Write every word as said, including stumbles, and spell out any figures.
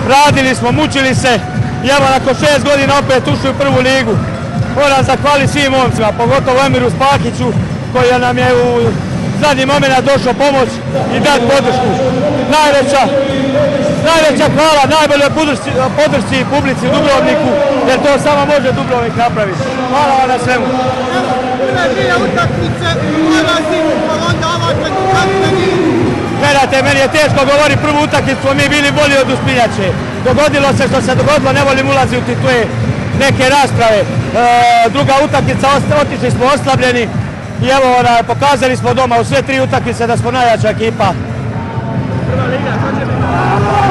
radili smo, mučili se i evo nakon šest godina opet ušli u prvu ligu. Moram zahvaliti svim momcima, pogotovo Emiru Spahiću koji nam je u zadnji moment došao pomoć i dati podršku. Najveća, najveća hvala, najboljoj podršci i publici u Dubrovniku, jer to samo može Dubrovnik napraviti. Hvala vam na svemu. Prve dvije utakmice, ulazi, pa onda ova predikatni. Gledajte, meni je teško govoriti prvu utakmicu, mi bili bolji od Uspinjače. Dogodilo se što se dogodilo, ne volim ulaziti u te neke rasprave. E, druga utakmica, otišli smo oslabljeni i evo, pokazali smo doma u sve tri utakmice da smo najjača ekipa. Prva liga, što će biti?